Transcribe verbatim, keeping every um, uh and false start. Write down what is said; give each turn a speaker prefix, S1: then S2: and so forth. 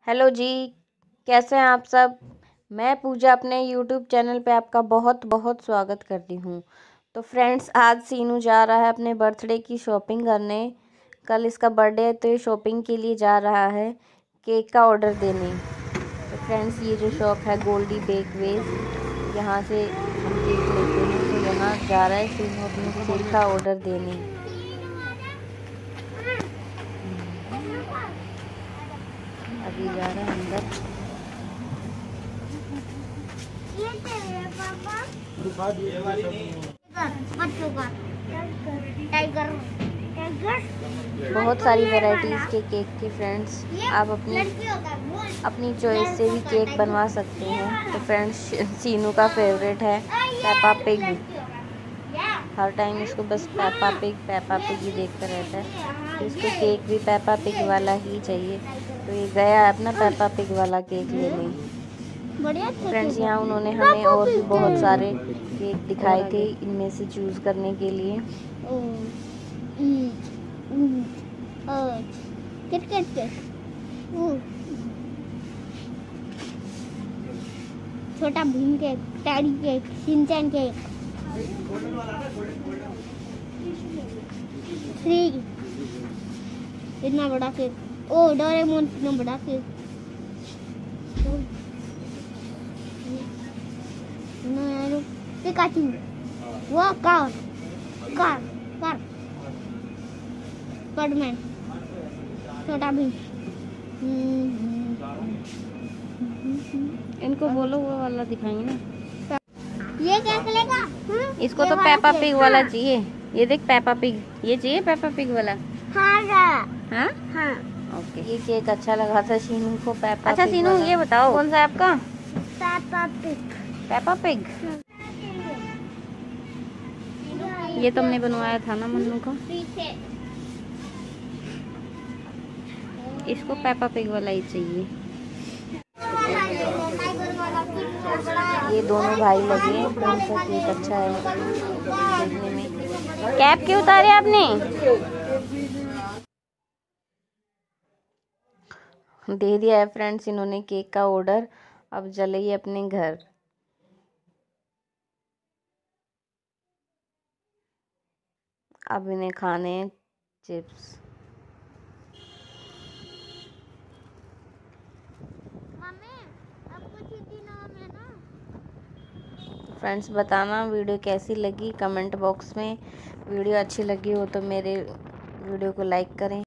S1: Hello जी, कैसे हैं आप सब। मैं पूजा अपने यूट्यूब चैनल पे आपका बहुत बहुत स्वागत करती हूँ। तो फ्रेंड्स, आज सीनू जा रहा है अपने बर्थडे की शॉपिंग करने। कल इसका बर्थडे है तो ये शॉपिंग के लिए जा रहा है केक का ऑर्डर देने। तो फ्रेंड्स, ये जो शॉप है गोल्डी बेकवेज, यहाँ से हम केक लेते हैं। तो यहाँ जा रहा है सीनू अपने केक का ऑर्डर देने। अभी जा रहा है अंदर। टाइगर बहुत सारी वैरायटीज़ के केक के फ्रेंड्स, आप अपनी अपनी चॉइस से भी केक बनवा सकते हैं। तो फ्रेंड्स, सीनू का फेवरेट है पेपा पिग। हर टाइम इसको बस पेपा पिग पेपा पिग ही देखता रहता है। तो इसको केक भी पेपा पिग वाला ही चाहिए। तो ये गया है अपना पेपा पिग वाला केक लेने। फ्रेंड्स, यहाँ उन्होंने हमें और भी बहुत सारे केक दिखाए थे, इनमें से चूज़ करने के लिए।
S2: Chhota Bheem cake, teddy cake, Shinchan cake, three इतना बड़ा केक, ओ डोरेमोन इतना बड़ा केक, पिकाचू, वो car car car Spiderman, Chhota Bheem.
S1: इनको बोलो वो वाला दिखाएंगे ना।
S2: ये क्या चलेगा?
S1: इसको तो पेपा पिग वाला चाहिए। ये देख पेपा पिग, ये चाहिए पेपा पिग वाला।
S2: हाँ
S1: हाँ
S2: हाँ
S1: ओके। ये केक अच्छा लगा था सीनू को पेपा।
S2: अच्छा सीनू, ये बताओ
S1: कौन सा है आपका?
S2: Peppa Pig.
S1: Peppa Pig. ये तुमने बनवाया था ना मन्नू को। इसको पेपा पिग वाला ही चाहिए। ये दोनों भाई लगे हैं, कौन सा केक अच्छा है देखने में। कैप क्यों उतारे आपने? दे दिया है फ्रेंड्स इन्होंने केक का ऑर्डर। अब चले अपने घर। अब इन्हें खाने हैं चिप्स। फ्रेंड्स, बताना वीडियो कैसी लगी कमेंट बॉक्स में। वीडियो अच्छी लगी हो तो मेरे वीडियो को लाइक करें।